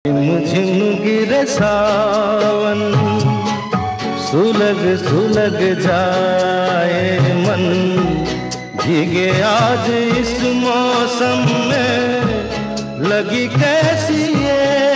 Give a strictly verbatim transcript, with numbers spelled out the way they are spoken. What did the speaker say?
झिम गिरे सावन, सुलग सुलग जाए मन, भीगे आज इस मौसम में लगी कैसे